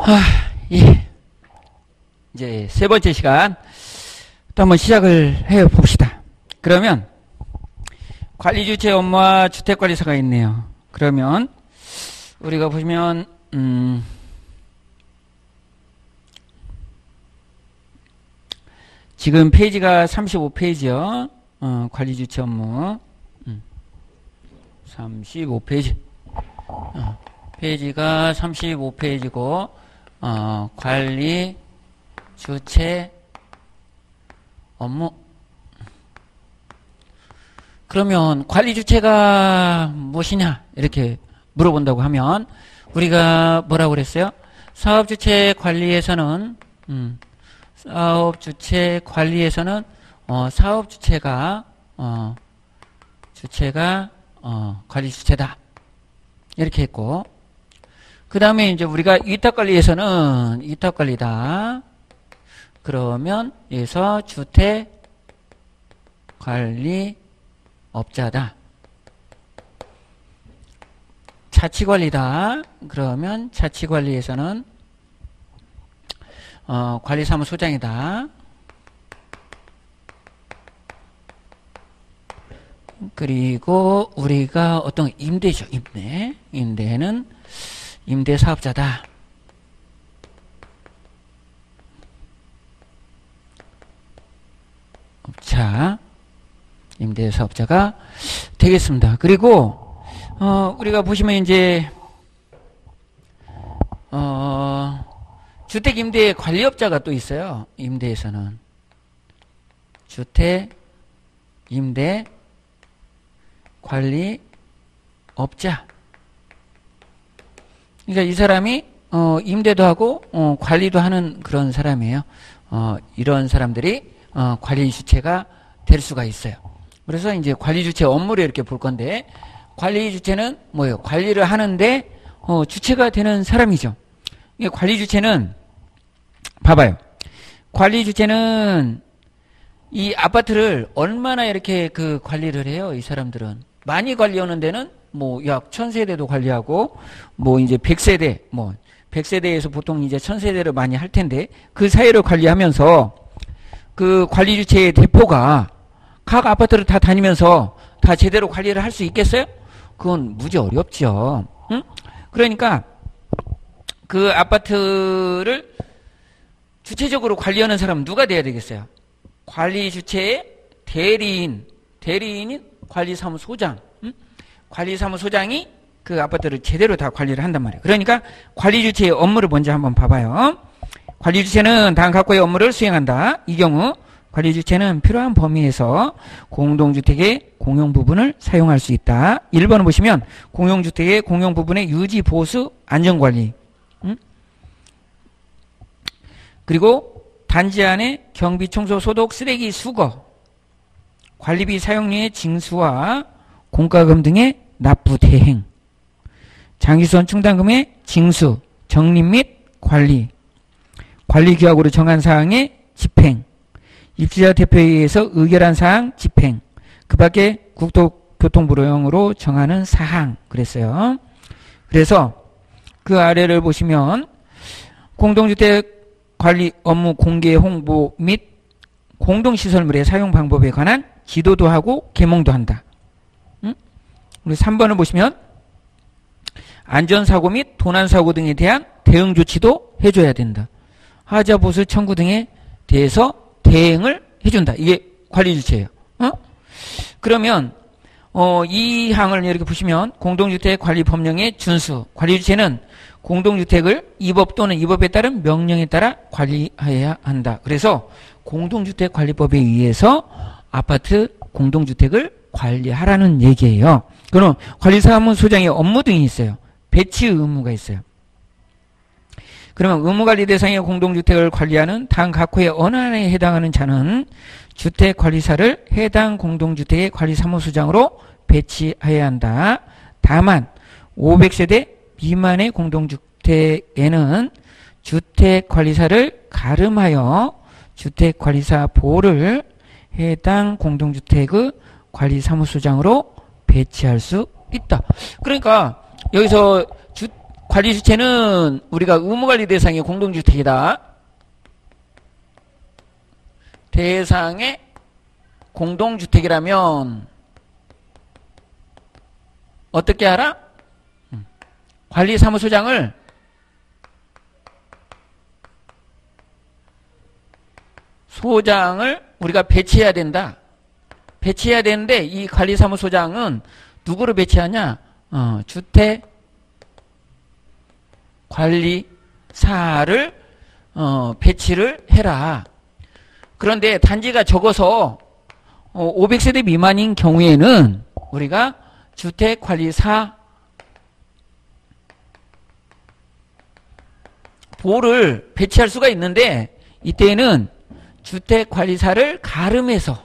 예. 이제 세 번째 시간 또 한번 시작을 해 봅시다. 그러면 관리주체 업무와 주택관리사가 있네요. 그러면 우리가 보시면 지금 페이지가 35페이지요. 관리주체 업무 35페이지 페이지가 35페이지고 관리 주체 업무. 그러면 관리 주체가 무엇이냐 이렇게 물어본다고 하면 우리가 뭐라고 그랬어요? 사업 주체 관리에서는 사업 주체 관리에서는 사업 주체가 관리 주체다 이렇게 했고, 그 다음에 이제 우리가 위탁관리에서는 위탁관리다. 그러면 여기서 주택관리업자다. 자치관리다. 그러면 자치관리에서는 관리사무소장이다. 그리고 우리가 어떤 임대죠. 임대는 임대사업자다. 자, 임대사업자가 되겠습니다. 그리고 우리가 보시면 이제 주택임대 관리업자가 또 있어요. 임대에서는 주택임대 관리업자. 그러니까 이 사람이 임대도 하고 관리도 하는 그런 사람이에요. 이런 사람들이 관리 주체가 될 수가 있어요. 그래서 이제 관리 주체 업무를 이렇게 볼 건데, 관리 주체는 뭐예요? 관리를 하는데 주체가 되는 사람이죠. 이게 관리 주체는 봐봐요. 관리 주체는 이 아파트를 얼마나 이렇게 그 관리를 해요. 이 사람들은 많이 관리하는 데는 뭐 약 1000세대도 관리하고, 뭐 이제 100세대, 뭐 100세대에서 보통 이제 1000세대를 많이 할 텐데, 그 사이를 관리하면서 그 관리 주체의 대표가 각 아파트를 다 다니면서 다 제대로 관리를 할 수 있겠어요? 그건 무지 어렵죠. 응? 그러니까 그 아파트를 주체적으로 관리하는 사람은 누가 돼야 되겠어요? 관리 주체의 대리인인 관리사무소장. 응? 관리사무소장이 그 아파트를 제대로 다 관리를 한단 말이에요. 그러니까 관리 주체의 업무를 먼저 한번 봐봐요. 관리 주체는 다음 각각의 업무를 수행한다. 이 경우 관리 주체는 필요한 범위에서 공동주택의 공용 부분을 사용할 수 있다. 1번을 보시면 공용주택의 공용 부분의 유지, 보수, 안전관리. 그리고 단지 안에 경비, 청소, 소독, 쓰레기, 수거, 관리비 사용료의 징수와 공과금 등의 납부 대행, 장기수원 충당금의 징수, 적립 및 관리, 관리규약으로 정한 사항의 집행, 입주자 대표회의에서 의결한 사항 집행, 그 밖에 국토교통부령으로 정하는 사항 그랬어요. 그래서 그 아래를 보시면 공동주택 관리 업무 공개 홍보 및 공동시설물의 사용 방법에 관한 지도도 하고 계몽도 한다. 우리 3번을 보시면 안전사고 및 도난사고 등에 대한 대응 조치도 해줘야 된다. 하자 보수 청구 등에 대해서 대응을 해준다. 이게 관리 주체예요. 그러면 이 항을 이렇게 보시면 공동주택 관리 법령의 준수. 관리 주체는 공동주택을 이 법 또는 이 법에 따른 명령에 따라 관리해야 한다. 그래서 공동주택관리법에 의해서 아파트 공동주택을 관리하라는 얘기예요. 그럼 관리사무소장의 업무 등이 있어요. 배치 의무가 있어요. 그러면 의무관리 대상의 공동주택을 관리하는 다음 각호의 어느 하나에 해당하는 자는 주택관리사를 해당 공동주택의 관리사무소장으로 배치해야 한다. 다만 500세대 미만의 공동주택에는 주택관리사를 가름하여 주택관리사 보호를 해당 공동주택의 관리사무소장으로 배치할 수 있다. 그러니까 여기서 관리 주체는 우리가 의무관리 대상의 공동주택이다. 대상의 공동주택이라면 어떻게 하라? 관리사무소장을 우리가 배치해야 된다. 배치해야 되는데 이 관리사무소장은 누구로 배치하냐? 주택관리사를 배치를 해라. 그런데 단지가 적어서 500세대 미만인 경우에는 우리가 주택관리사 보를 배치할 수가 있는데 이때는 주택관리사를 가름해서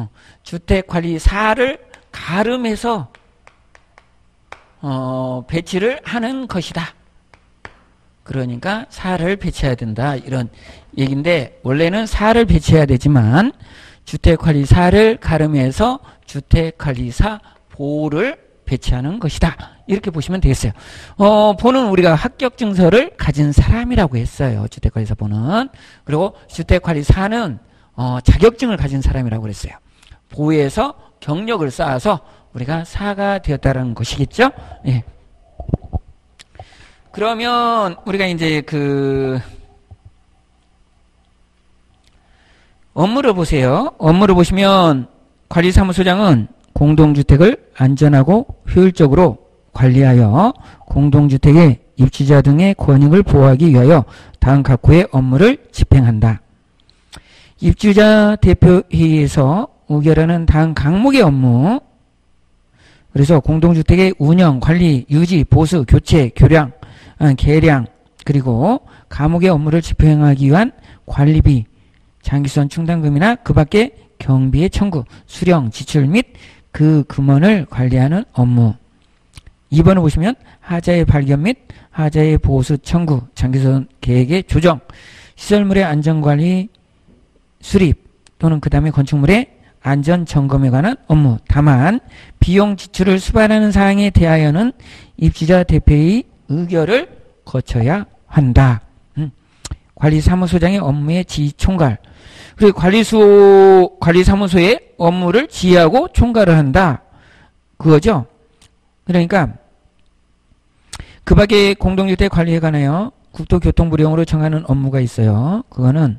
배치를 하는 것이다. 그러니까 사를 배치해야 된다 이런 얘기인데 원래는 사를 배치해야 되지만 주택관리사를 가름해서 주택관리사 보를 배치하는 것이다. 이렇게 보시면 되겠어요. 보는 우리가 합격증서를 가진 사람이라고 했어요. 주택관리사 보는. 그리고 주택관리사는 자격증을 가진 사람이라고 그랬어요. 보에서 경력을 쌓아서 우리가 사가 되었다는 것이겠죠. 예. 그러면 우리가 이제 업무를 보세요. 업무를 보시면 관리사무소장은 공동주택을 안전하고 효율적으로 관리하여 공동주택의 입주자 등의 권익을 보호하기 위하여 다음 각호의 업무를 집행한다. 입주자 대표회의에서 의결하는 다음 항목의 업무. 그래서 공동주택의 운영, 관리, 유지, 보수, 교체, 교량, 개량 그리고 감옥의 업무를 집행하기 위한 관리비, 장기수선 충당금이나 그 밖의 경비의 청구, 수령, 지출 및 그 금원을 관리하는 업무. 2번을 보시면 하자의 발견 및 하자의 보수 청구, 장기수선 계획의 조정, 시설물의 안전관리 수립 또는 그 다음에 건축물의 안전점검에 관한 업무. 다만 비용 지출을 수반하는 사항에 대하여는 입주자 대표의 의결을 거쳐야 한다. 관리사무소장의 업무의 지휘 총괄. 그리고 관리사무소의 업무를 지휘하고 총괄을 한다. 그거죠. 그러니까 그 밖에 공동주택 관리에 관하여 국토교통부령으로 정하는 업무가 있어요. 그거는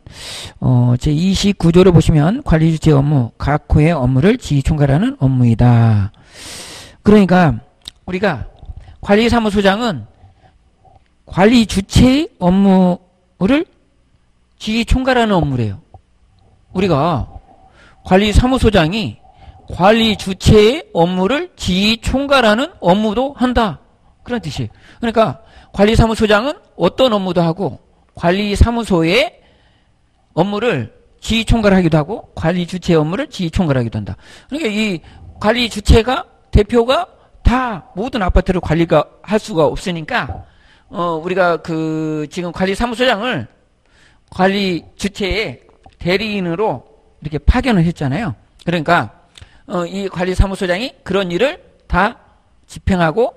제29조를 보시면 관리주체 업무, 각 호의 업무를 지휘 총괄하는 업무이다. 그러니까 우리가 관리사무소장은 관리주체의 업무를 지휘 총괄하는 업무래요. 우리가 관리사무소장이 관리주체의 업무를 지휘 총괄하는 업무도 한다. 그런 뜻이에요. 그러니까 관리사무소장은 어떤 업무도 하고 관리사무소의 업무를 지휘 총괄하기도 하고 관리주체의 업무를 지휘 총괄하기도 한다. 그러니까 이 관리주체가 대표가 다 모든 아파트를 관리가 할 수가 없으니까 우리가 지금 관리사무소장을 관리주체의 대리인으로 이렇게 파견을 했잖아요. 그러니까 이 관리사무소장이 그런 일을 다 집행하고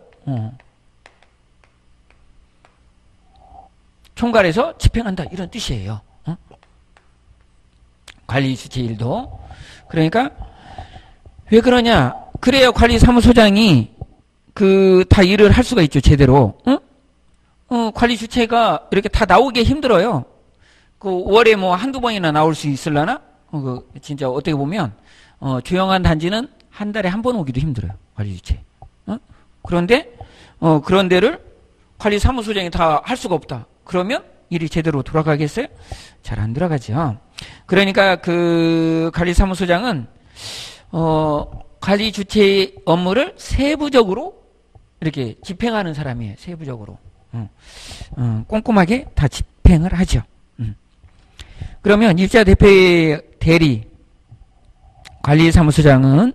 총괄해서 집행한다 이런 뜻이에요. 관리주체 일도. 그러니까 왜 그러냐? 그래야 관리사무소장이 다 일을 할 수가 있죠. 제대로. 관리주체가 이렇게 다 나오기 힘들어요. 월에 한두 번이나 나올 수 있으려나? 진짜 어떻게 보면 조용한 단지는 한 달에 한 번 오기도 힘들어요. 관리주체. 그런데 그런 데를 관리사무소장이 다 할 수가 없다. 그러면 일이 제대로 돌아가겠어요? 잘 안 돌아가죠. 그러니까 관리사무소장은 관리주체의 업무를 세부적으로 이렇게 집행하는 사람이에요. 세부적으로. 꼼꼼하게 다 집행을 하죠. 그러면 입주자 대표의 대리 관리사무소장은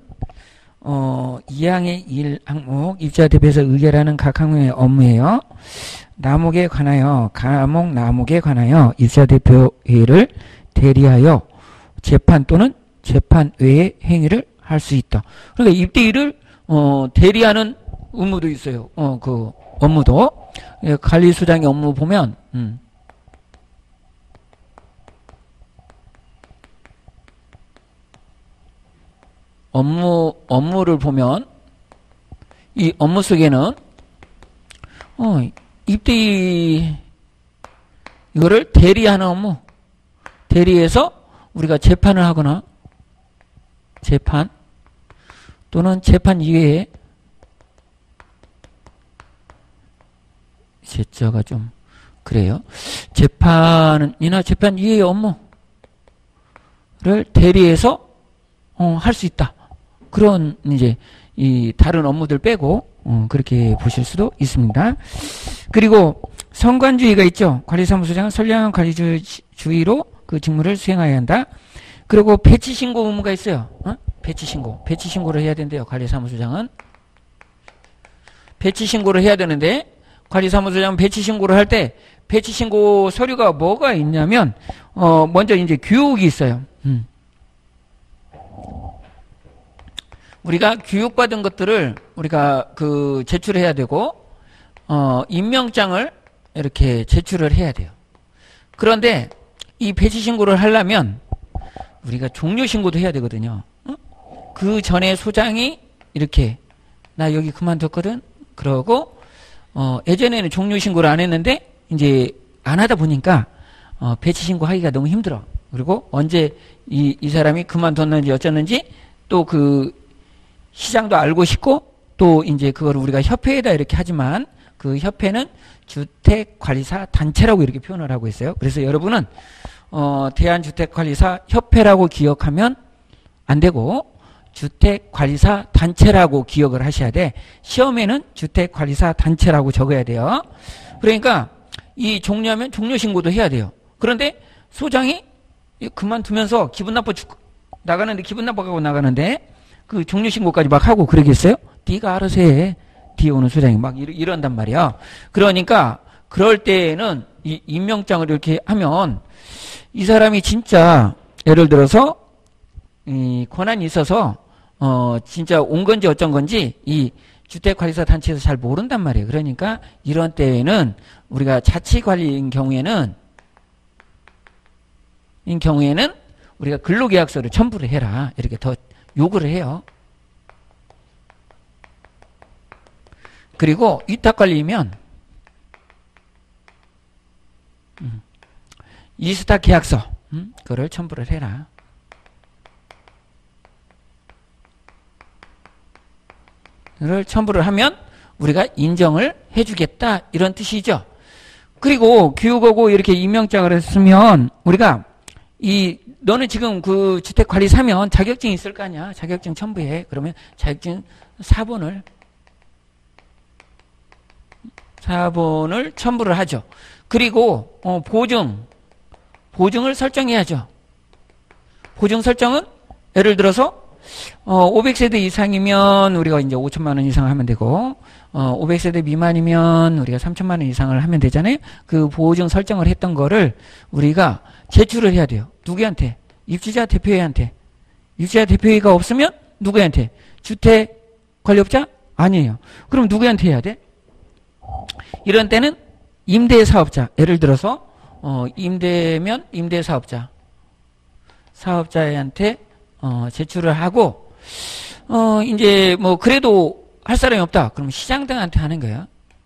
2항의 1항목 입주자 대표에서 의결하는 각 항목의 업무예요. 남목에 관하여 감옥 관하여 입주자 대표회의를 대리하여 재판 또는 재판 외의 행위를 할 수 있다. 그러니까 입대일을 대리하는 의무도 있어요. 업무도. 예, 관리소장의 업무 보면, 업무를 보면, 이 업무 속에는, 입대위, 이거를 대리하는 업무. 대리해서 우리가 재판을 하거나, 재판, 또는 재판 이외에, 제자가 좀, 그래요. 재판이나 재판 이외의 업무를 대리해서, 할 수 있다. 그런, 이제, 이 다른 업무들 빼고, 그렇게 보실 수도 있습니다. 그리고 선관주의가 있죠. 관리사무소장은 선량한 관리주의로 그 직무를 수행해야 한다. 그리고 배치신고 의무가 있어요. 배치신고를 해야 된대요. 관리사무소장은. 배치신고를 해야 되는데, 관리사무소장은 배치신고를 할 때, 배치신고 서류가 뭐가 있냐면, 먼저 이제 교육이 있어요. 우리가 교육받은 것들을 우리가 제출해야 되고, 임명장을 이렇게 제출을 해야 돼요. 그런데 이 배치신고를 하려면 우리가 종료신고도 해야 되거든요. 그 전에 소장이 이렇게 나 여기 그만뒀거든? 그러고, 예전에는 종료신고를 안 했는데 이제 안 하다 보니까 배치신고 하기가 너무 힘들어. 그리고 언제 이 사람이 그만뒀는지 어쩌는지 또 시장도 알고 싶고 또 이제 그거를 우리가 협회에다 이렇게 하지만 그 협회는 주택관리사 단체라고 이렇게 표현을 하고 있어요. 그래서 여러분은 대한주택관리사 협회라고 기억하면 안 되고 주택관리사 단체라고 기억을 하셔야 돼. 시험에는 주택관리사 단체라고 적어야 돼요. 그러니까 이 종료하면 종료신고도 해야 돼요. 그런데 소장이 그만두면서 기분 나가는데 기분 나빠가고 나가는데 그 종료신고까지 막 하고 그러겠어요? 네가 알아서 해. 뒤에 오는 소장이 막 이런단 말이야. 그러니까 그럴 때는 이 임명장을 이렇게 하면 이 사람이 진짜 예를 들어서 이 권한이 있어서 진짜 온 건지 어쩐 건지 이 주택관리사 단체에서 잘 모른단 말이에요. 그러니까 이런 때에는 우리가 자치관리인 경우에는 우리가 근로계약서를 첨부를 해라. 이렇게 더 요구를 해요. 그리고 위탁관리면 이스타 계약서 그거를 첨부를 해라. 그걸 첨부를 하면 우리가 인정을 해주겠다 이런 뜻이죠. 그리고 교육하고 이렇게 임명장을 했으면 우리가 너는 지금 그 주택관리 사면 자격증이 있을 거 아니야. 자격증 첨부해. 그러면 자격증 사본을 첨부를 하죠. 그리고 보증을 설정해야죠. 보증 설정은 예를 들어서 500세대 이상이면 우리가 이제 5천만 원 이상 하면 되고 500세대 미만이면 우리가 3천만 원 이상을 하면 되잖아요. 그 보증 설정을 했던 거를 우리가 제출을 해야 돼요. 누구한테? 입주자 대표회한테. 입주자 대표회가 없으면 누구한테? 주택관리업자? 아니에요. 그럼 누구한테 해야 돼? 이런 때는 임대사업자. 예를 들어서 임대면 임대사업자. 사업자한테 제출을 하고 이제 뭐 그래도 할 사람이 없다. 그럼 시장 등한테 하는 거야.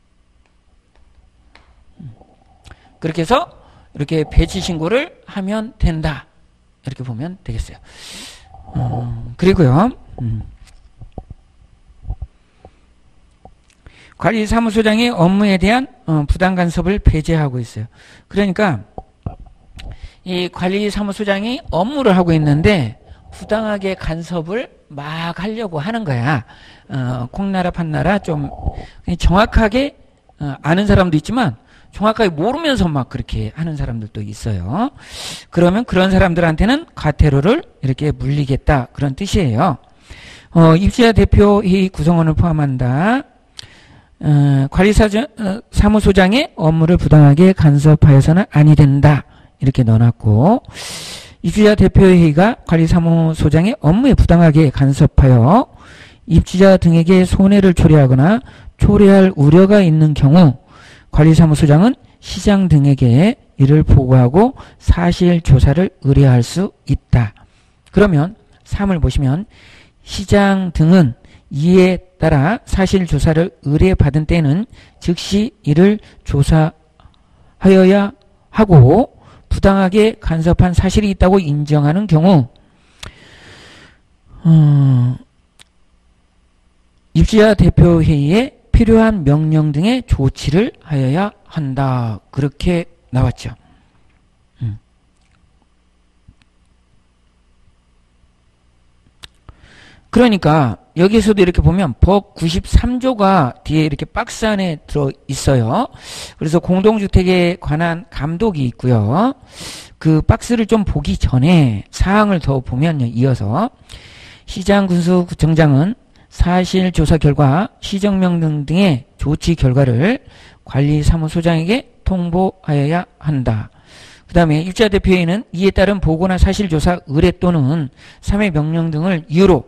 그렇게 해서 이렇게 배치 신고를 하면 된다. 이렇게 보면 되겠어요. 그리고요. 관리사무소장의 업무에 대한 부당 간섭을 배제하고 있어요. 그러니까 이 관리사무소장이 업무를 하고 있는데 부당하게 간섭을 막 하려고 하는 거야. 콩나라 판나라 좀 정확하게 아는 사람도 있지만 정확하게 모르면서 막 그렇게 하는 사람들도 있어요. 그러면 그런 사람들한테는 과태료를 이렇게 물리겠다 그런 뜻이에요. 입주자 대표회의 구성원을 포함한다. 관리사무소장의 업무를 부당하게 간섭하여서는 아니 된다. 이렇게 넣어놨고 입주자 대표회의가 관리사무소장의 업무에 부당하게 간섭하여 입주자 등에게 손해를 초래하거나 초래할 우려가 있는 경우 관리사무소장은 시장 등에게 이를 보고하고 사실 조사를 의뢰할 수 있다. 그러면 3을 보시면 시장 등은 이에 따라 사실 조사를 의뢰받은 때는 즉시 이를 조사하여야 하고 부당하게 간섭한 사실이 있다고 인정하는 경우 입주자 대표회의에 필요한 명령 등의 조치를 하여야 한다. 그렇게 나왔죠. 그러니까 여기서도 이렇게 보면 법 93조가 뒤에 이렇게 박스 안에 들어 있어요. 그래서 공동주택에 관한 감독이 있고요. 그 박스를 좀 보기 전에 사항을 더 보면요. 이어서 시장군수구청장은 사실조사 결과 시정명령 등의 조치 결과를 관리사무소장에게 통보하여야 한다. 그 다음에 입주자 대표회의는 이에 따른 보고나 사실조사 의뢰 또는 3회 명령 등을 이유로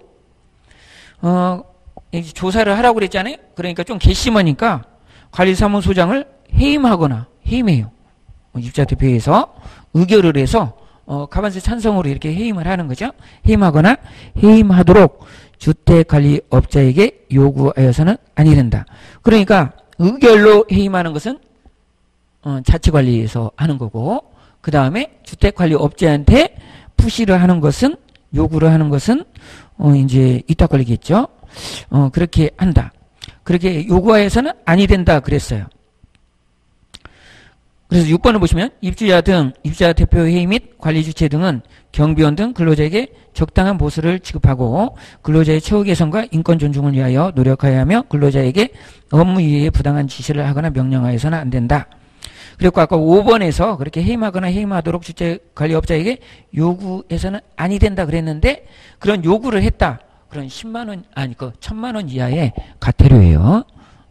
조사를 하라고 그랬잖아요. 그러니까 좀 괘씸하니까 관리사무소장을 해임해요. 입주자 대표회의에서 의결을 해서 가반수 찬성으로 이렇게 해임을 하는 거죠. 해임하거나 해임하도록 주택관리업자에게 요구하여서는 아니 된다. 그러니까 의결로 해임하는 것은 자치관리에서 하는 거고, 그 다음에 주택관리업자한테 푸시를 하는 것은, 요구를 하는 것은 이제 이따 걸리겠죠. 그렇게 한다. 그렇게 요구하여서는 아니 된다 그랬어요. 그래서 6번을 보시면 입주자 대표회의 및 관리주체 등은 경비원 등 근로자에게 적당한 보수를 지급하고 근로자의 처우 개선과 인권 존중을 위하여 노력하여야 하며 근로자에게 업무 이외에 부당한 지시를 하거나 명령하여서는 안 된다. 그리고 아까 5번에서 그렇게 해임하거나 해임하도록 주택관리업자에게 요구해서는 아니 된다 그랬는데 그런 요구를 했다. 그런 10만원, 아니, 1000만원 이하의 과태료예요.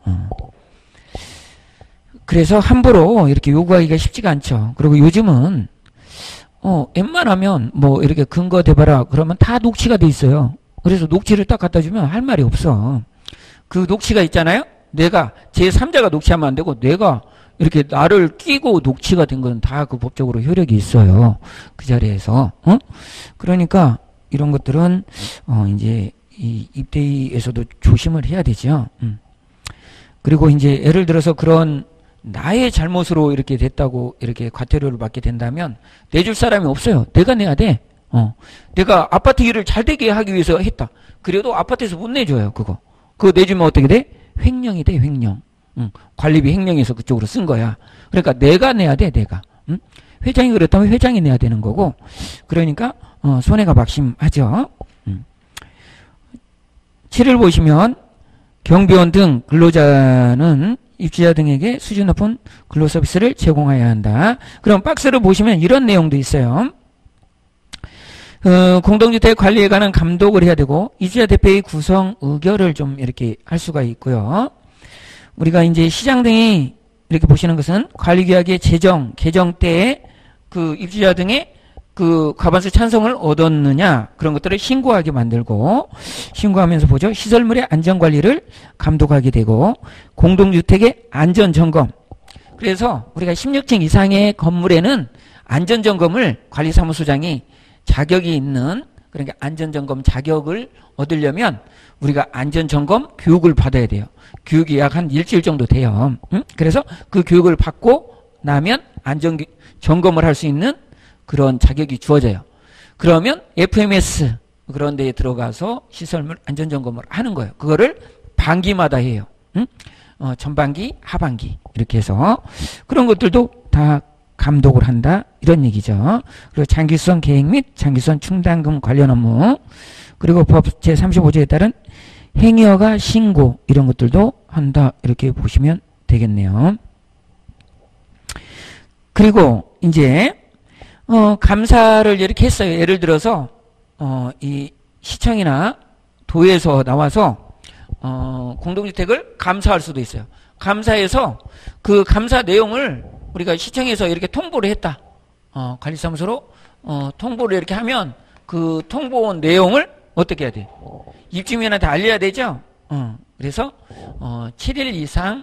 그래서 함부로 이렇게 요구하기가 쉽지가 않죠. 그리고 요즘은 웬만하면 뭐 이렇게 근거 대봐라 그러면 다 녹취가 돼 있어요. 그래서 녹취를 딱 갖다 주면 할 말이 없어. 그 녹취가 있잖아요. 내가 제3자가 녹취하면 안 되고 내가 이렇게 나를 끼고 녹취가 된 건 다 그 법적으로 효력이 있어요. 그 자리에서. 그러니까 이런 것들은 이제 이 입대에서도 조심을 해야 되죠. 그리고 이제 예를 들어서 그런 나의 잘못으로 이렇게 됐다고 이렇게 과태료를 받게 된다면 내줄 사람이 없어요. 내가 내야 돼. 내가 아파트 일을 잘 되게 하기 위해서 했다. 그래도 아파트에서 못 내줘요. 그거 내주면 어떻게 돼? 횡령이 돼. 횡령. 관리비 횡령해서 그쪽으로 쓴 거야. 그러니까 내가 내야 돼. 내가. 회장이 그랬다면 회장이 내야 되는 거고. 그러니까 손해가 막심하죠. 7을 보시면 경비원 등 근로자는 입주자 등에게 수준 높은 근로 서비스를 제공해야 한다. 그럼 박스를 보시면 이런 내용도 있어요. 공동주택 관리에 관한 감독을 해야 되고 입주자 대표의 구성 의결을 좀 이렇게 할 수가 있고요. 우리가 이제 시장 등이 이렇게 보시는 것은 관리계약의 개정 때에 그 입주자 등의 그 과반수 찬성을 얻었느냐 그런 것들을 신고하게 만들고 신고하면서 보죠. 시설물의 안전관리를 감독하게 되고 공동주택의 안전점검. 그래서 우리가 16층 이상의 건물에는 안전점검을 관리사무소장이 자격이 있는 그러니까 안전점검 자격을 얻으려면 우리가 안전점검 교육을 받아야 돼요. 교육이 약 한 일주일 정도 돼요. 그래서 그 교육을 받고 나면 안전점검을 할 수 있는 그런 자격이 주어져요. 그러면 FMS 그런 데에 들어가서 시설물 안전점검을 하는 거예요. 그거를 반기마다 해요. 전반기, 하반기 이렇게 해서 그런 것들도 다 감독을 한다 이런 얘기죠. 그리고 장기수선 계획 및 장기수선 충당금 관련 업무 그리고 법 제35조에 따른 행위허가 신고 이런 것들도 한다 이렇게 보시면 되겠네요. 그리고 이제 감사를 이렇게 했어요. 예를 들어서 이 시청이나 도에서 나와서 공동주택을 감사할 수도 있어요. 감사해서 그 감사 내용을 우리가 시청에서 이렇게 통보를 했다. 관리사무소로 통보를 이렇게 하면 그 통보 내용을 어떻게 해야 돼? 입주민한테 알려야 되죠? 그래서 7일 이상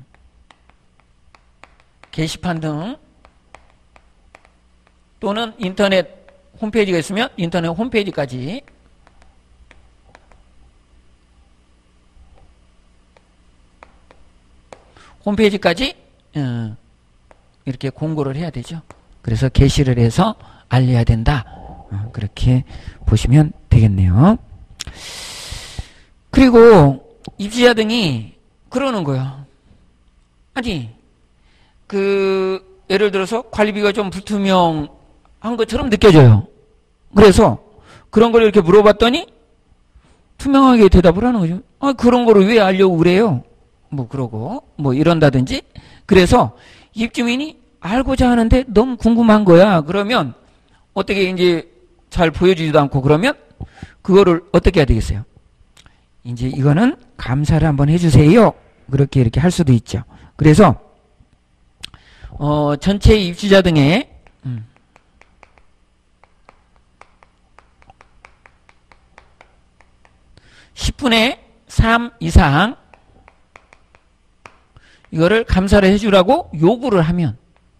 게시판 등 또는 인터넷 홈페이지가 있으면 인터넷 홈페이지까지 이렇게 공고를 해야 되죠. 그래서 게시를 해서 알려야 된다. 그렇게 보시면 되겠네요. 그리고 입주자 등이 그러는 거예요. 아니, 예를 들어서 관리비가 좀 불투명한 것처럼 느껴져요. 그래서 그런 걸 이렇게 물어봤더니 투명하게 대답을 하는 거죠. 아, 그런 거를 왜 알려고 그래요? 뭐 그러고 뭐 이런다든지. 그래서 입주민이 알고자 하는데 너무 궁금한 거야. 그러면 어떻게 이제 잘 보여주지도 않고 그러면 그거를 어떻게 해야 되겠어요? 이제 이거는 감사를 한번 해주세요. 그렇게 이렇게 할 수도 있죠. 그래서 전체 입주자 등의 10분의 3 이상 이거를 감사를 해주라고 요구를 하면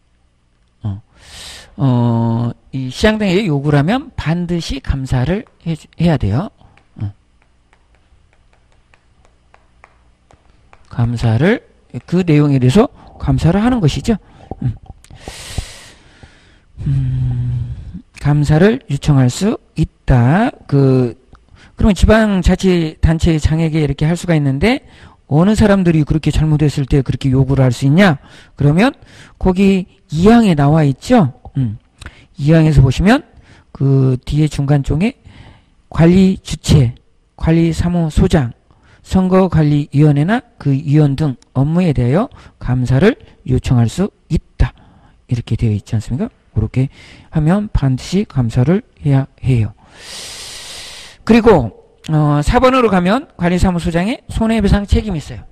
이 시장등에게 요구를 하면 반드시 감사를 해야 돼요. 감사를 그 내용에 대해서 감사를 하는 것이죠. 감사를 요청할 수 있다. 그러면 지방자치단체의 장에게 이렇게 할 수가 있는데 어느 사람들이 그렇게 잘못했을 때 그렇게 요구를 할 수 있냐? 그러면 거기 2항에 나와 있죠. 2항에서 보시면 그 뒤에 중간 쪽에 관리 주체, 관리 사무소장, 선거관리위원회나 그 위원 등 업무에 대하여 감사를 요청할 수 있다. 이렇게 되어 있지 않습니까? 그렇게 하면 반드시 감사를 해야 해요. 그리고 4번으로 가면 관리사무소장의 손해배상 책임이 있어요.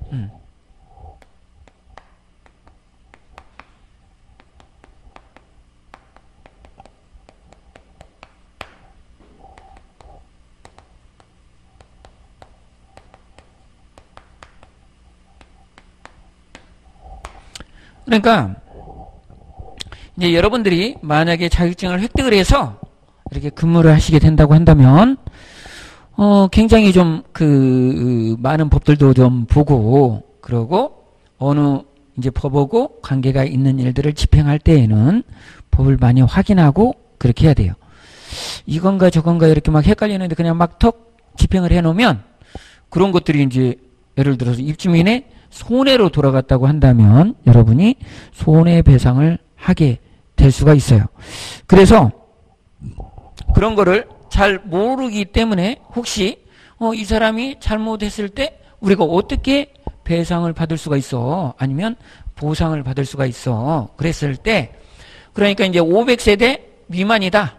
그러니까 이제 여러분들이 만약에 자격증을 획득을 해서 이렇게 근무를 하시게 된다고 한다면 굉장히 좀 많은 법들도 좀 보고 그러고 어느 이제 법하고 관계가 있는 일들을 집행할 때에는 법을 많이 확인하고 그렇게 해야 돼요. 이건가 저건가 이렇게 막 헷갈리는데 그냥 막 턱 집행을 해 놓으면 그런 것들이 이제 예를 들어서 입주민의 손해로 돌아갔다고 한다면 여러분이 손해배상을 하게 될 수가 있어요. 그래서 그런 거를 잘 모르기 때문에 혹시 이 사람이 잘못했을 때 우리가 어떻게 배상을 받을 수가 있어? 아니면 보상을 받을 수가 있어? 그랬을 때 그러니까 이제 500세대 미만이다.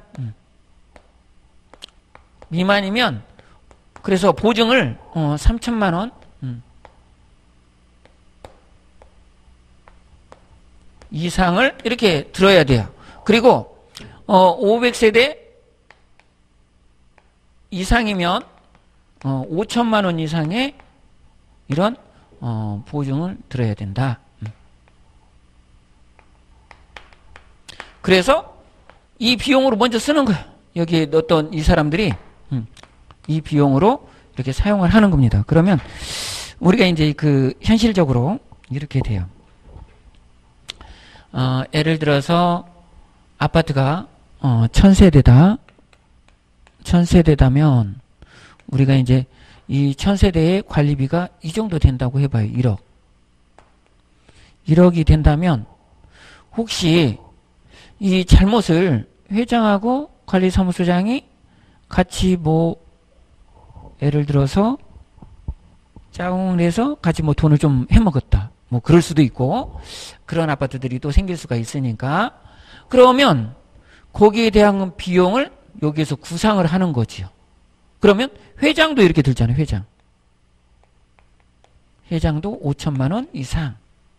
미만이면 그래서 보증을 3천만 원 이상을 이렇게 들어야 돼요. 그리고 500세대 이상이면 5천만 원 이상의 이런 보증을 들어야 된다. 그래서 이 비용으로 먼저 쓰는 거예요. 여기에 넣었던 이 사람들이 이 비용으로 이렇게 사용을 하는 겁니다. 그러면 우리가 이제 현실적으로 이렇게 돼요. 예를 들어서 아파트가 1000세대다. 1000세대다면 우리가 이제 이 1000세대의 관리비가 이 정도 된다고 해봐요. 1억. 1억이 된다면 혹시 이 잘못을 회장하고 관리사무소장이 같이 예를 들어서 짜웅을 해서 같이 돈을 좀 해먹었다. 그럴 수도 있고 그런 아파트들이 또 생길 수가 있으니까 그러면 거기에 대한 비용을 여기에서 구상을 하는 거지요. 그러면 회장도 이렇게 들잖아요. 회장도 5천만 원 이상.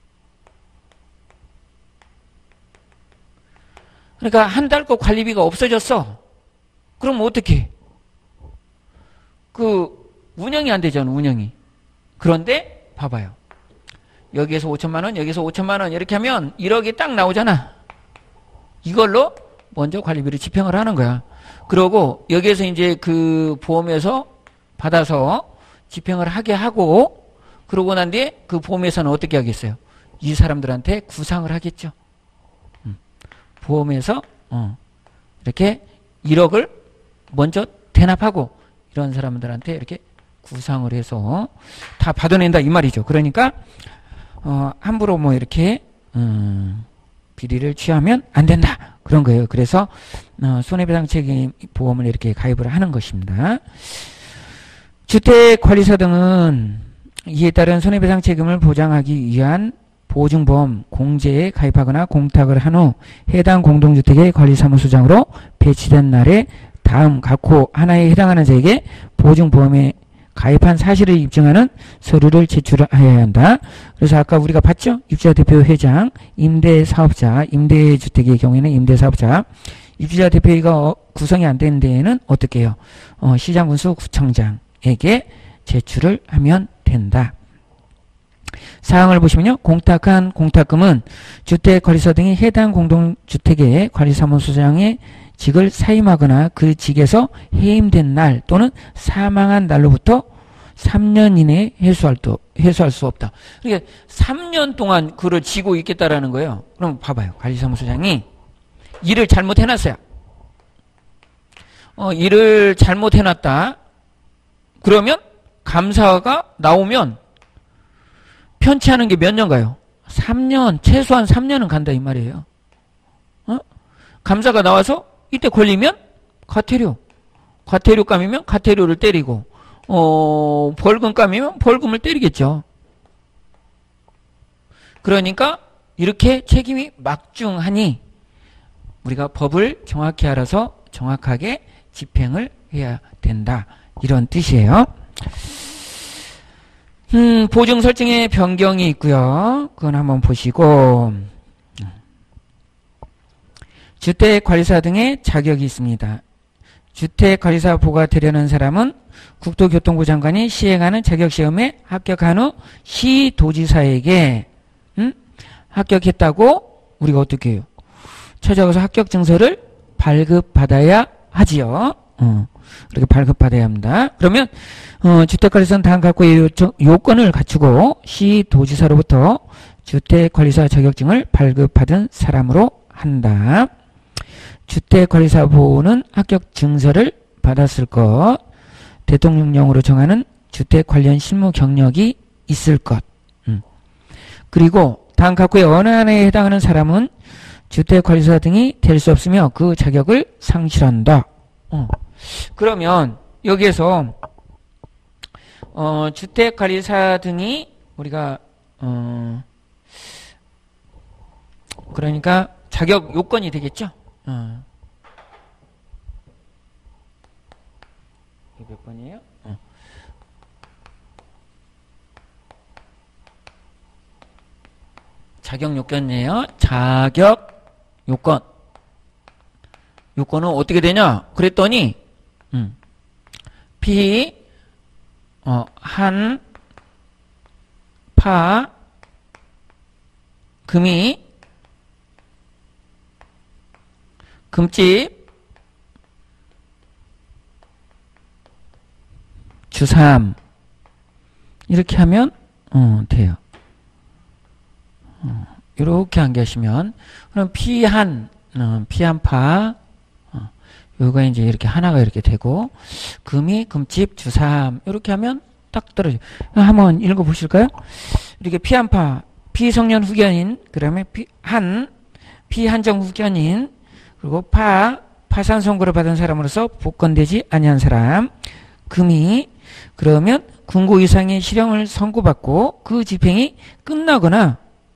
그러니까 한 달 거 관리비가 없어졌어. 그럼 어떻게? 운영이 안 되잖아. 운영이. 그런데 봐봐요. 여기에서 5천만 원, 여기서 5천만 원 이렇게 하면 1억이 딱 나오잖아. 이걸로 먼저 관리비를 집행을 하는 거야. 그러고 여기에서 이제 그 보험에서 받아서 집행을 하게 하고, 그러고 난 뒤에 그 보험회사는 어떻게 하겠어요? 이 사람들한테 구상을 하겠죠. 보험에서 이렇게 1억을 먼저 대납하고 이런 사람들한테 이렇게 구상을 해서 다 받아낸다 이 말이죠. 그러니까 함부로 뭐 이렇게 비리를 취하면 안 된다 그런 거예요. 그래서 손해배상 책임 보험을 이렇게 가입을 하는 것입니다. 주택관리사 등은 이에 따른 손해배상 책임을 보장하기 위한 보증보험 공제에 가입하거나 공탁을 한 후 해당 공동주택의 관리사무소장으로 배치된 날에 다음 각호 하나에 해당하는 자에게 보증보험에 가입한 사실을 입증하는 서류를 제출해야 한다. 그래서 아까 우리가 봤죠? 입주자 대표 회장, 임대사업자, 임대주택의 경우에는 임대사업자, 입주자 대표회의가 구성이 안 되는 데에는 어떻게 해요? 시장군수 구청장에게 제출을 하면 된다. 사항을 보시면요. 공탁한 공탁금은 주택관리사 등이 해당 공동주택의 관리사무소장의 직을 사임하거나 그 직에서 해임된 날 또는 사망한 날로부터 3년 이내에 회수할 수 없다. 그러니까 3년 동안 그를 지고 있겠다라는 거예요. 그럼 봐봐요. 관리사무소장이 일을 잘못해놨어요. 일을 잘못해놨다. 그러면 감사가 나오면 편취하는 게 몇 년 가요? 3년, 최소한 3년은 간다 이 말이에요. 감사가 나와서 이때 걸리면 과태료감이면 과태료를 때리고 벌금감이면 벌금을 때리겠죠. 그러니까 이렇게 책임이 막중하니 우리가 법을 정확히 알아서 정확하게 집행을 해야 된다. 이런 뜻이에요. 보증 설정의 변경이 있고요. 그건 한번 보시고, 주택관리사 등의 자격이 있습니다. 주택관리사 보가 되려는 사람은 국토교통부 장관이 시행하는 자격시험에 합격한 후 시도지사에게 합격했다고 우리가 어떻게 해요? 찾아가서 합격증서를 발급받아야 하지요. 그렇게 발급받아야 합니다. 그러면 주택관리사는 다음 각고의 요건을 갖추고 시도지사로부터 주택관리사 자격증을 발급받은 사람으로 한다. 주택관리사 보호는 합격증서를 받았을 것, 대통령령으로 정하는 주택 관련 실무 경력이 있을 것, 그리고 다음 각고의 어느 하나에 해당하는 사람은 주택관리사 등이 될 수 없으며 그 자격을 상실한다. 그러면 여기에서 주택관리사 등이 우리가 그러니까 자격 요건이 되겠죠. 이게 몇 번이에요? 자격 요건이에요. 자격 요건. 요건은 어떻게 되냐? 그랬더니 피 한 파 금이 금집 주삼 이렇게 하면 돼요. 이렇게 한계하시면 그럼 피한 파 요거 이제 이렇게 하나가 이렇게 되고 금이 금집 주삼 이렇게 하면 딱 떨어져요. 한번 읽어 보실까요? 이렇게 피한파 피성년 후견인 그다음에 피한정 후견인 그리고 파산 선고를 받은 사람으로서 복권되지 아니한 사람 금이 그러면 군고 이상의 실형을 선고받고 그 집행이 끝나거나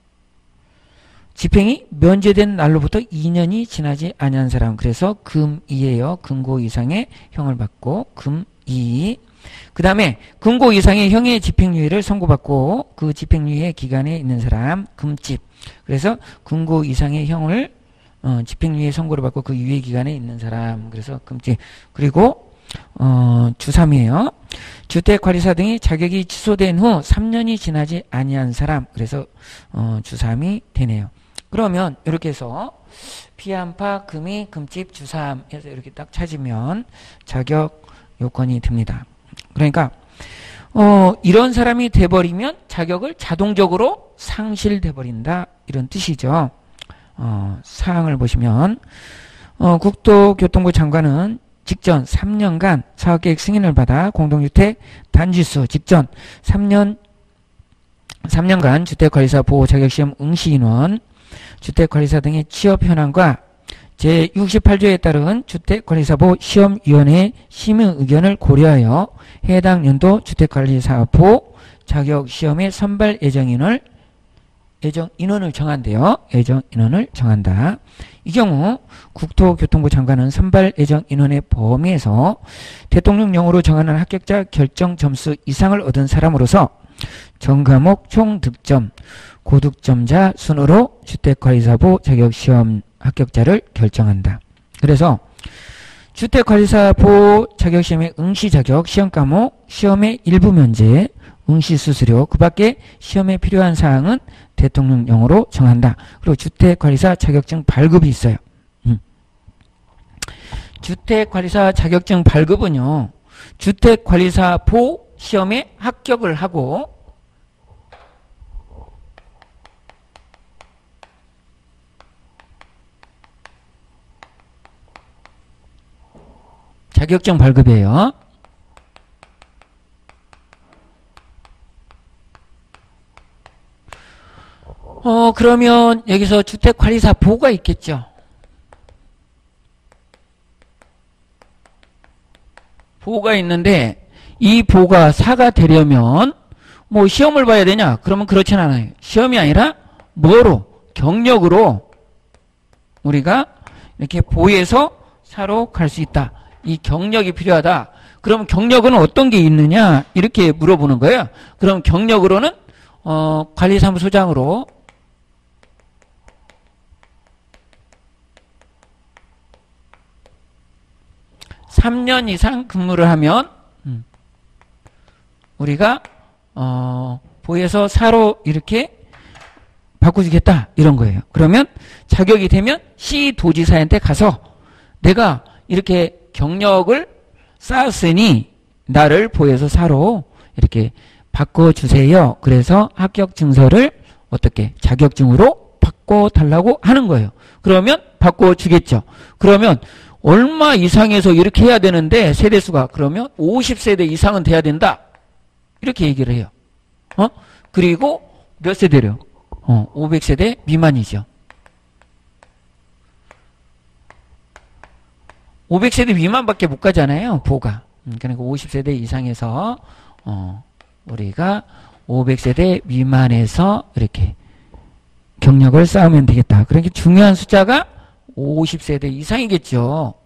집행이 면제된 날로부터 2년이 지나지 아니한 사람 그래서 금2예요. 금고 이상의 형을 받고 금2 그 다음에 금고 이상의 형의 집행유예를 선고받고 그 집행유예 기간에 있는 사람 금집 그래서 금고 이상의 형을 집행유예 선고를 받고 그 유예 기간에 있는 사람 그래서 금집 그리고 주3이에요. 주택관리사 등이 자격이 취소된 후 3년이 지나지 아니한 사람. 그래서 주3이 되네요. 그러면 이렇게 해서 피안파, 금이, 금집, 주3 해서 이렇게 딱 찾으면 자격 요건이 됩니다. 그러니까 이런 사람이 돼버리면 자격을 자동적으로 상실돼 버린다 이런 뜻이죠. 사항을 보시면 국토교통부 장관은 직전 3년간 사업계획 승인을 받아 공동주택 단지수 직전 3년간 주택관리사 보호 자격시험 응시인원, 주택관리사 등의 취업 현황과 제68조에 따른 주택관리사 보호 시험위원회의 심의 의견을 고려하여 해당 연도 주택관리사 보호 자격시험의 선발 예정인원을 정한대요. 예정인원을 정한다. 이 경우 국토교통부 장관은 선발 예정인원의 범위에서 대통령령으로 정하는 합격자 결정 점수 이상을 얻은 사람으로서 전과목 총득점, 고득점자 순으로 주택관리사보 자격시험 합격자를 결정한다. 그래서 주택관리사보 자격시험의 응시자격, 시험과목, 시험의 일부 면제, 응시수수료, 그 밖에 시험에 필요한 사항은 대통령령으로 정한다. 그리고 주택관리사 자격증 발급이 있어요. 주택관리사 자격증 발급은요, 주택관리사보 시험에 합격을 하고 자격증 발급이에요. 그러면 여기서 주택관리사 보가 있겠죠. 보가 있는데 이 보가 4가 되려면 뭐 시험을 봐야 되냐? 그러면 그렇진 않아요. 시험이 아니라 뭐로? 경력으로 우리가 이렇게 보에서 4로 갈 수 있다. 이 경력이 필요하다. 그럼 경력은 어떤 게 있느냐? 이렇게 물어보는 거예요. 그럼 경력으로는 관리사무소장으로 3년 이상 근무를 하면 우리가 보에서 4로 이렇게 바꿔주겠다 이런 거예요. 그러면 자격이 되면 시도지사한테 가서 내가 이렇게 경력을 쌓았으니 나를 보에서 4로 이렇게 바꿔주세요. 그래서 합격 증서를 어떻게 자격증으로 바꿔달라고 하는 거예요. 그러면 바꿔주겠죠. 그러면 얼마 이상에서 이렇게 해야 되는데 세대수가 그러면 50세대 이상은 돼야 된다. 이렇게 얘기를 해요. 그리고 몇 세대래요? 500세대 미만이죠. 500세대 미만밖에 못 가잖아요. 보가. 그러니까 50세대 이상에서 우리가 500세대 미만에서 이렇게 경력을 쌓으면 되겠다. 그러니까 중요한 숫자가 50세대 이상이겠죠.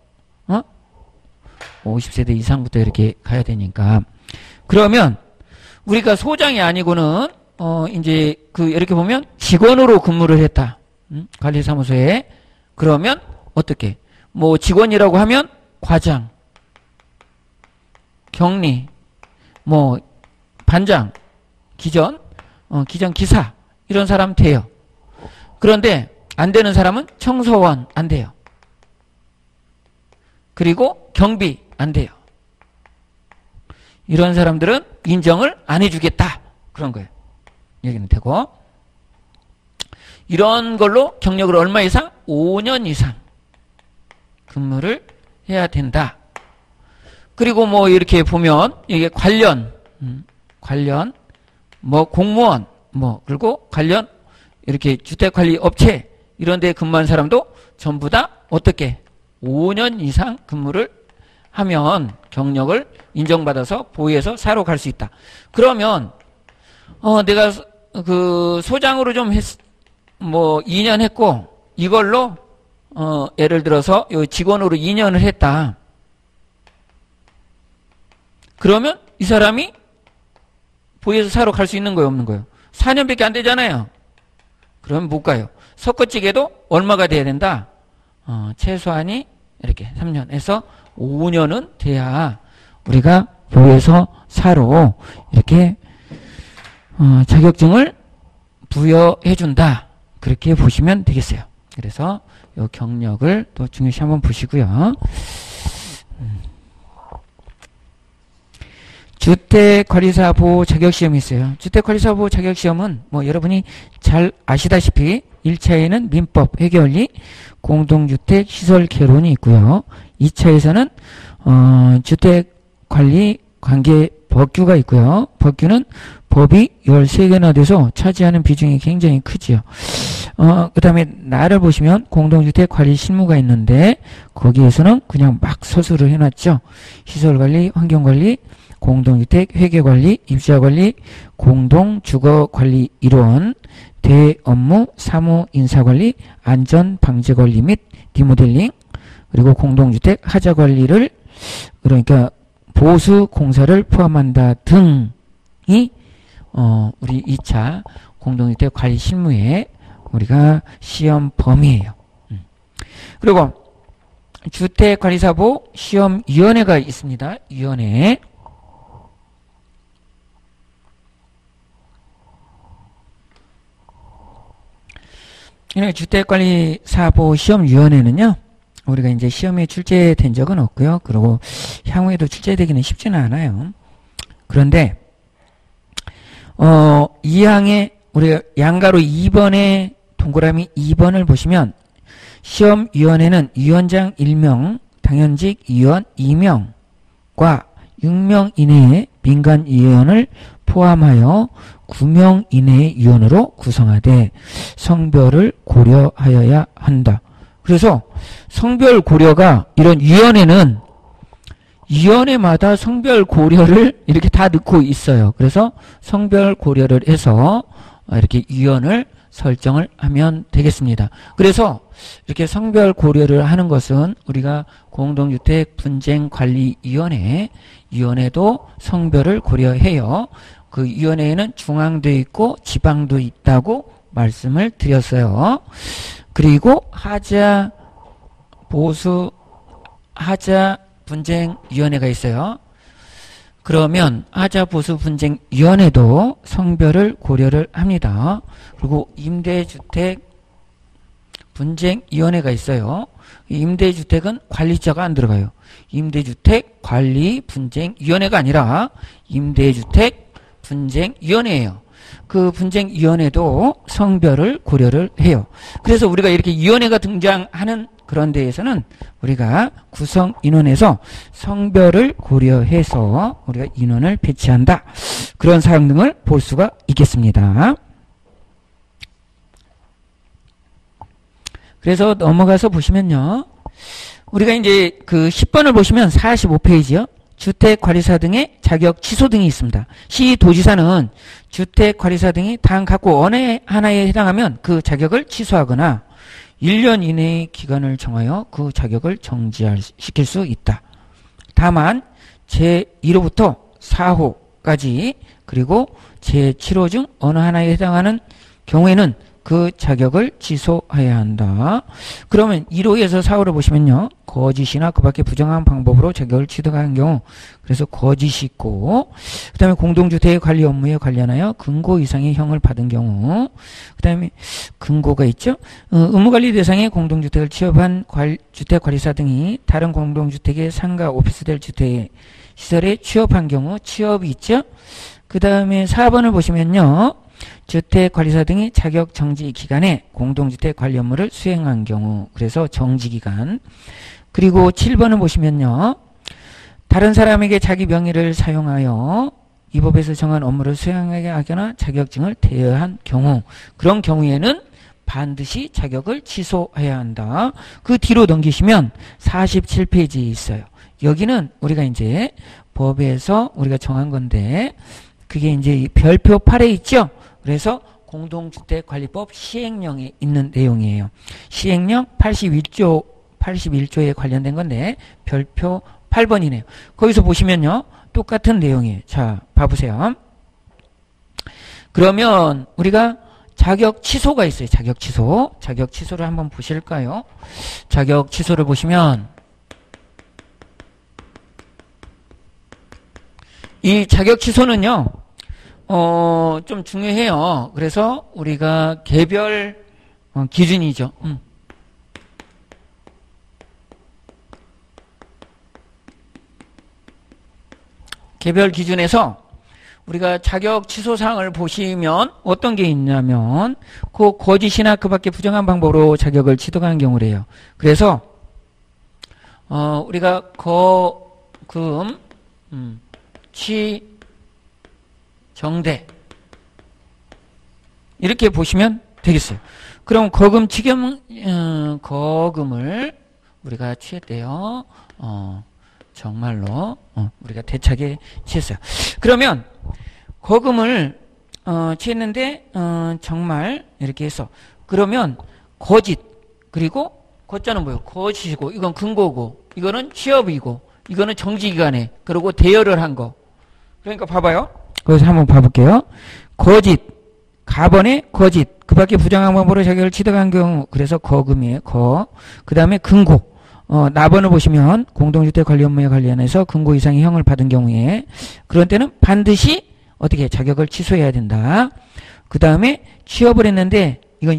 50세대 이상부터 이렇게 가야 되니까. 그러면 우리가 소장이 아니고는 이제 이렇게 보면 직원으로 근무를 했다. 관리사무소에. 그러면 어떻게? 뭐 직원이라고 하면 과장, 경리, 뭐 반장, 기전, 기사 이런 사람 돼요. 그런데 안 되는 사람은 청소원 안 돼요. 그리고 경비 안 돼요. 이런 사람들은 인정을 안 해주겠다. 그런 거예요. 얘기는 되고. 이런 걸로 경력을 얼마 이상? 5년 이상 근무를 해야 된다. 그리고 뭐 이렇게 보면 이게 관련, 뭐 공무원, 뭐 그리고 관련 이렇게 주택관리 업체 이런 데 근무한 사람도 전부 다 어떻게 5년 이상 근무를 하면 경력을 인정받아서 보위에서 4로 갈 수 있다. 그러면 내가 그 소장으로 좀 뭐 2년 했고 이걸로 예를 들어서 직원으로 2년을 했다. 그러면 이 사람이 보위에서 4로 갈 수 있는 거예요, 없는 거예요? 4년밖에 안 되잖아요. 그러면 못 가요. 섞어찌개도 얼마가 돼야 된다? 최소한이 이렇게 3년 해서 5년은 돼야 우리가 보에서 사로 이렇게 자격증을 부여해준다. 그렇게 보시면 되겠어요. 그래서 이 경력을 또 중요시 한번 보시고요. 주택관리사 보호 자격시험이 있어요. 주택관리사 보호 자격시험은 뭐 여러분이 잘 아시다시피 1차에는 민법, 회계원리, 공동주택 시설 개론이 있고요. 2차에서는 주택관리 관계 법규가 있고요. 법규는 법이 13개나 돼서 차지하는 비중이 굉장히 크지요. 그 다음에 나를 보시면 공동주택 관리 실무가 있는데 거기에서는 그냥 막 서술을 해놨죠. 시설관리, 환경관리, 공동주택 회계관리, 입주자관리, 공동주거관리 일원, 대업무, 사무, 인사관리, 안전방제관리 및 리모델링, 그리고 공동주택 하자관리를 그러니까 보수공사를 포함한다 등이 우리 2차 공동주택 관리 실무의 우리가 시험 범위예요. 그리고 주택관리사보 시험위원회가 있습니다. 위원회. 주택관리사보 시험위원회는요, 우리가 이제 시험에 출제된 적은 없고요. 그리고 향후에도 출제되기는 쉽지는 않아요. 그런데, 2항에 우리가 양가로 2번에 동그라미 2번을 보시면 시험위원회는 위원장 1명, 당연직 위원 2명과 6명 이내의 민간위원을 포함하여 9명 이내의 위원으로 구성하되 성별을 고려하여야 한다. 그래서 성별 고려가 이런 위원회는 위원회마다 성별 고려를 이렇게 다 넣고 있어요. 그래서 성별 고려를 해서 이렇게 위원을 설정을 하면 되겠습니다. 그래서 이렇게 성별 고려를 하는 것은 우리가 공동주택 분쟁관리위원회, 위원회도 성별을 고려해요. 그 위원회에는 중앙도 있고 지방도 있다고 말씀을 드렸어요. 그리고 하자 보수 하자 분쟁위원회가 있어요. 그러면 하자보수분쟁위원회도 성별을 고려를 합니다. 그리고 임대주택 분쟁위원회가 있어요. 임대주택은 관리자가 안 들어가요. 임대주택 관리 분쟁위원회가 아니라 임대주택 분쟁위원회예요. 그 분쟁위원회도 성별을 고려를 해요. 그래서 우리가 이렇게 위원회가 등장하는 그런 데에서는 우리가 구성 인원에서 성별을 고려해서 우리가 인원을 배치한다. 그런 사항 등을 볼 수가 있겠습니다. 그래서 넘어가서 보시면요. 우리가 이제 그 10번을 보시면 45페이지요. 주택관리사 등의 자격 취소 등이 있습니다. 시도지사는 주택관리사 등이 다음 각고 어느 하나에 해당하면 그 자격을 취소하거나 1년 이내의 기간을 정하여 그 자격을 정지시킬 수 있다. 다만 제1호부터 4호까지 그리고 제7호 중 어느 하나에 해당하는 경우에는 그 자격을 취소해야 한다. 그러면 1호에서 4호를 보시면요. 거짓이나 그 밖에 부정한 방법으로 자격을 취득한 경우 그래서 거짓이 있고 그 다음에 공동주택 관리 업무에 관련하여 근고 이상의 형을 받은 경우 그 다음에 근고가 있죠. 의무관리 대상의 공동주택을 취업한 주택관리사 등이 다른 공동주택의 상가 오피스텔 주택 시설에 취업한 경우 취업이 있죠. 그 다음에 4번을 보시면요. 주택관리사 등이 자격 정지 기간에 공동주택 관리 업무를 수행한 경우 그래서 정지기간 그리고 7번을 보시면요. 다른 사람에게 자기 명의를 사용하여 이 법에서 정한 업무를 수행하게 하거나 자격증을 대여한 경우 그런 경우에는 반드시 자격을 취소해야 한다. 그 뒤로 넘기시면 47페이지에 있어요. 여기는 우리가 이제 법에서 우리가 정한 건데 그게 이제 별표 8에 있죠. 그래서 공동주택관리법 시행령에 있는 내용이에요. 시행령 81조에 관련된 건데 별표 8번이네요. 거기서 보시면요. 똑같은 내용이에요. 자, 봐보세요. 그러면 우리가 자격 취소가 있어요. 자격 취소. 자격 취소를 한번 보실까요? 자격 취소를 보시면 이 자격 취소는요, 좀 중요해요. 그래서 우리가 개별 기준이죠. 개별 기준에서 우리가 자격 취소 사항을 보시면 어떤 게 있냐면 그 거짓이나 그 밖에 부정한 방법으로 자격을 취득한 경우래요. 그래서 우리가 거금 취정대 이렇게 보시면 되겠어요. 그럼 거금 거금을 우리가 취했대요. 정말로 우리가 대차게 취했어요. 그러면 거금을 취했는데 정말 이렇게 해서 그러면 거짓 그리고 거자는 뭐예요? 거짓이고 이건 근거고 이거는 취업이고 이거는 정지기간에 그리고 대여를 한 거. 그러니까 봐봐요. 그래서 한번 봐볼게요. 거짓 가번에 거짓 그 밖에 부정한 방법으로 자격을 취득한 경우 그래서 거금이에요. 그 다음에 근고 나번을 보시면 공동주택 관리 업무에 관련해서 근고 이상의 형을 받은 경우에 그런 때는 반드시 어떻게 자격을 취소해야 된다. 그 다음에 취업을 했는데 이건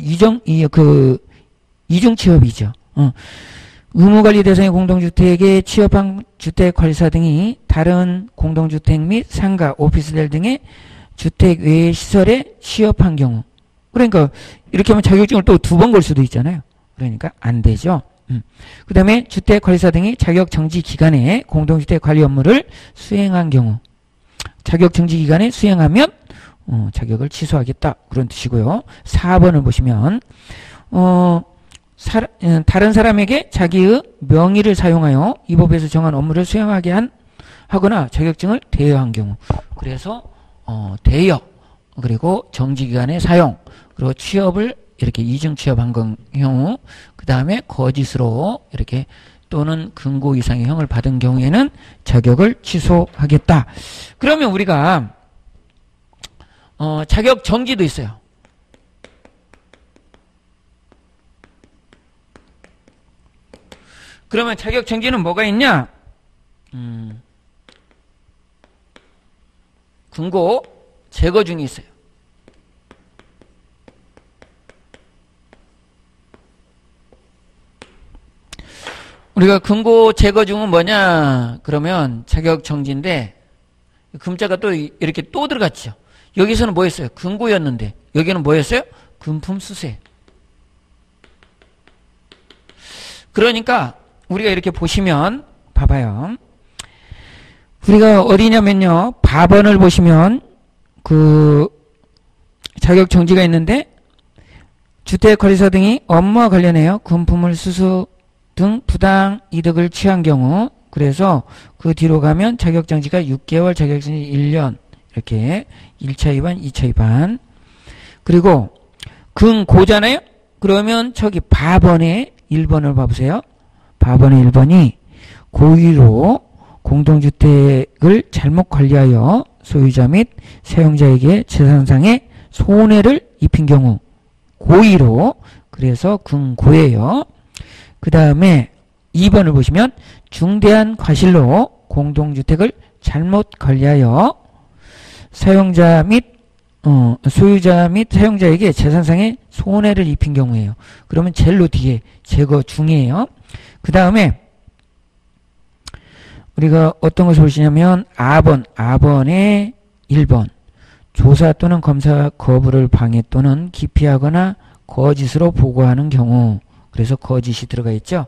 이중 취업이죠. 의무관리 대상의 공동주택에 취업한 주택관리사 등이 다른 공동주택 및 상가, 오피스텔 등의 주택 외의 시설에 취업한 경우 그러니까 이렇게 하면 자격증을 또 2번 걸 수도 있잖아요. 그러니까 안 되죠. 그 다음에 주택관리사 등이 자격정지 기간에 공동주택 관리 업무를 수행한 경우 자격정지 기간에 수행하면 자격을 취소하겠다 그런 뜻이고요. 4번을 보시면 다른 사람에게 자기의 명의를 사용하여 이 법에서 정한 업무를 수행하게 하거나 자격증을 대여한 경우 그래서 대여 그리고 정지기간의 사용 그리고 취업을 이렇게 이중 취업한 경우 그 다음에 거짓으로 이렇게 또는 근고 이상의 형을 받은 경우에는 자격을 취소하겠다. 그러면 우리가 자격 정지도 있어요. 그러면 자격 정지는 뭐가 있냐? 근고 제거 중에 있어요. 우리가 근고 제거 중은 뭐냐? 그러면 자격 정지인데 금자가 또 이렇게 또 들어갔죠. 여기서는 뭐였어요? 근고였는데 여기는 뭐였어요? 금품 수세. 그러니까 우리가 이렇게 보시면 봐봐요. 우리가 어디냐면요. 밥원을 보시면 그 자격 정지가 있는데 주택관리사 등이 업무와 관련해요. 금품을 수수 등 부당 이득을 취한 경우 그래서 그 뒤로 가면 자격정지가 6개월 자격정지 1년 이렇게 1차 위반 2차 위반 그리고 근고잖아요. 그러면 저기 밥원의 1번을 봐보세요. 밥원의 1번이 고의로 공동주택을 잘못 관리하여 소유자 및 사용자에게 재산상의 손해를 입힌 경우 고의로 그래서 근고예요. 그 다음에 2번을 보시면 중대한 과실로 공동주택을 잘못 관리하여 사용자 및 소유자 및 사용자에게 재산상의 손해를 입힌 경우예요. 그러면 젤로 뒤에 제거 중이에요. 그 다음에 우리가 어떤 것을 보시냐면 아번의 1번 조사 또는 검사 거부를 방해 또는 기피하거나 거짓으로 보고하는 경우 그래서 거짓이 들어가 있죠.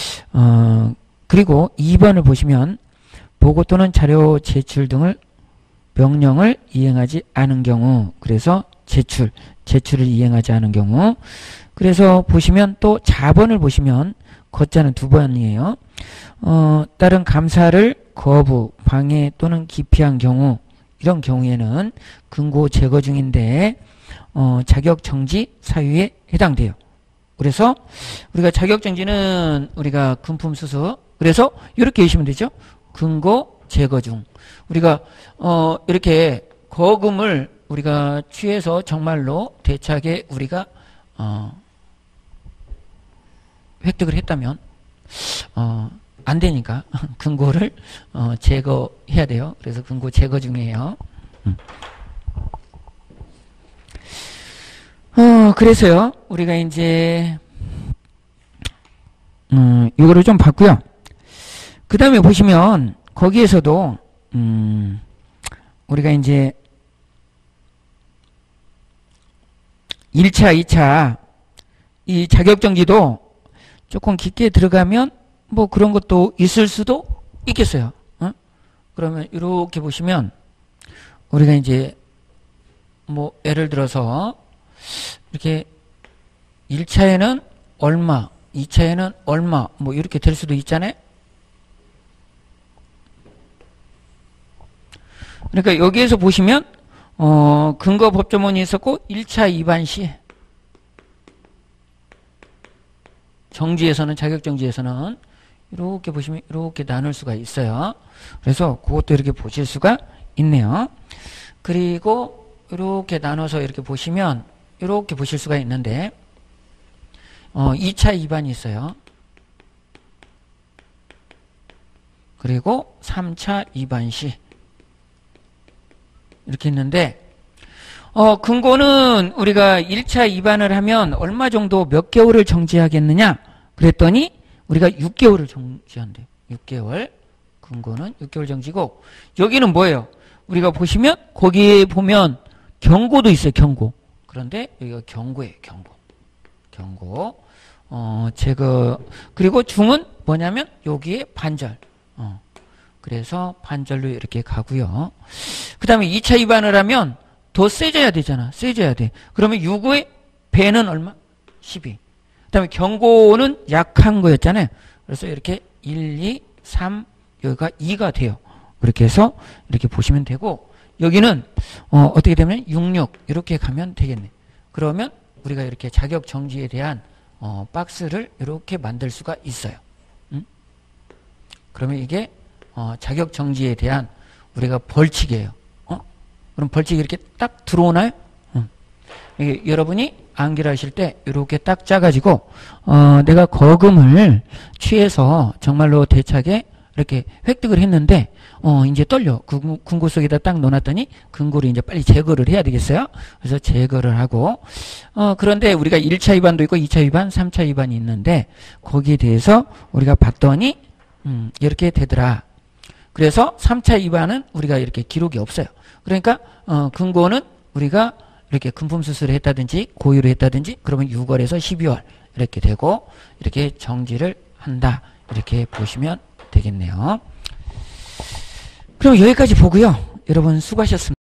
그리고 2번을 보시면 보고 또는 자료 제출 등을 명령을 이행하지 않은 경우 그래서 제출을 이행하지 않은 경우 그래서 보시면 또 자번을 보시면 거자는 2번이에요. 다른 감사를 거부, 방해 또는 기피한 경우 이런 경우에는 근고 제거 중인데 자격 정지 사유에 해당돼요. 그래서 우리가 자격 정지는 우리가 금품 수수 그래서 이렇게 보시면 되죠. 근고 제거 중 우리가 이렇게 거금을 우리가 취해서 정말로 대차게 우리가 획득을 했다면 안 되니까 근거를 제거해야 돼요. 그래서 근거 제거 중이에요. 그래서요, 우리가 이제, 이거를 좀 봤고요. 그 다음에 보시면, 거기에서도, 우리가 이제, 1차, 2차, 이 자격정지도 조금 깊게 들어가면, 뭐 그런 것도 있을 수도 있겠어요. 그러면, 이렇게 보시면, 우리가 이제, 뭐, 예를 들어서, 이렇게 1차에는 얼마, 2차에는 얼마 뭐 이렇게 될 수도 있잖아요. 그러니까 여기에서 보시면 근거 법조문이 있었고 1차 위반 시 정지에서는 자격정지에서는 이렇게 보시면 이렇게 나눌 수가 있어요. 그래서 그것도 이렇게 보실 수가 있네요. 그리고 이렇게 나눠서 이렇게 보시면 이렇게 보실 수가 있는데 2차 위반이 있어요. 그리고 3차 위반 시 이렇게 있는데 근거는 우리가 1차 위반을 하면 얼마 정도 몇 개월을 정지하겠느냐 그랬더니 우리가 6개월을 정지한대요. 6개월 근거는 6개월 정지고 여기는 뭐예요? 우리가 보시면 거기에 보면 경고도 있어요. 경고. 그런데 여기가 경고예요. 경고. 제거. 그리고 중은 뭐냐면 여기에 반절. 그래서 반절로 이렇게 가고요. 그 다음에 2차 위반을 하면 더 세져야 되잖아. 세져야 돼. 그러면 6의 배는 얼마? 12. 그 다음에 경고는 약한 거였잖아요. 그래서 이렇게 1, 2, 3, 여기가 2가 돼요. 그렇게 해서 이렇게 보시면 되고 여기는 어떻게 되면 66 이렇게 가면 되겠네. 그러면 우리가 이렇게 자격 정지에 대한 박스를 이렇게 만들 수가 있어요. 그러면 이게 자격 정지에 대한 우리가 벌칙이에요. 그럼 벌칙이 이렇게 딱 들어오나요? 이게 여러분이 암기를 하실 때 이렇게 딱 짜가지고 내가 거금을 취해서 정말로 대차게 이렇게 획득을 했는데 이제 떨려. 금고 속에다 딱 넣어놨더니 금고를 이제 빨리 제거를 해야 되겠어요. 그래서 제거를 하고 그런데 우리가 1차 위반도 있고 2차 위반, 3차 위반이 있는데 거기에 대해서 우리가 봤더니 이렇게 되더라. 그래서 3차 위반은 우리가 이렇게 기록이 없어요. 그러니까 금고는 우리가 이렇게 금품 수수를 했다든지 고의로 했다든지 그러면 6월에서 12월 이렇게 되고 이렇게 정지를 한다. 이렇게 보시면 되겠네요. 그럼 여기까지 보고요. 여러분 수고하셨습니다.